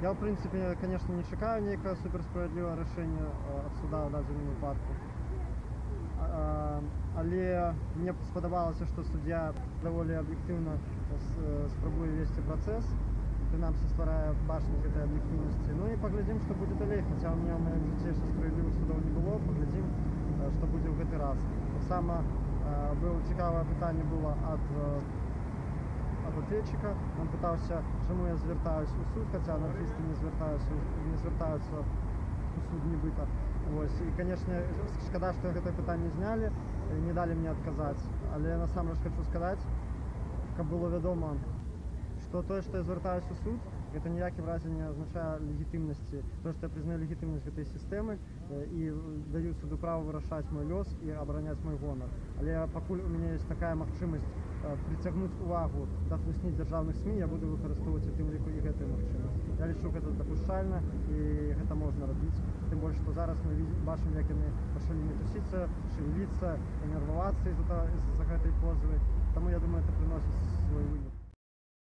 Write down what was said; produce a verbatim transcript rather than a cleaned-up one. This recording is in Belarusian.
Я, в принципе, конечно, не чакаю нейкае суперсправядлівае рашэнне ад суда ў дадзеным выпадку. Але мне спадабалася, што суддзя даволі аб'ектыўна спрабуе весці працэс, прынамсі стварае бачнасць гэтай аб'ектыўнасці. Ну і паглядзім, што будзе далей, хаця ў мяне ў маім жыцці яшчэ справядлівых судоў не было, паглядзім, што будзе ў гэты раз. Таксама было цікавае пытанне было ад ад ответчика. Он пытаўся, чаму я звяртаюсь у суд, хаця анархісты не звяртаюцца не звяртаюцца у суд нібыта. Вось. І, канешне, шкада, што гэтае пытанне знялі, не далі мне адказаць. Але насамрэч хочу сказаць, каб было вядома, што тое, што я звяртаюсь у суд, гэта ніякім разе не азначае легітымнасці. То, што я прызнаю легітымнасць гэтай сістэмы і даю суду права вырашаць мой лёс і абараняць мой гонар. Але пакуль у мяне ёсць такая магчымасць прыцягнуць увагу да хлусні дзяржаўных СМІ, я буду выкарыстоўваць у тым ліку і гэтую магчымасць. Я лічу, гэта дапушчальна і гэта можна рабіць. Тым больш, што зараз мы бачым, як яны пачалі мітусіцца, шевеліцца, нервавацца з-за гэтай позвы. Таму я думаю, это прыносіць свой вынік.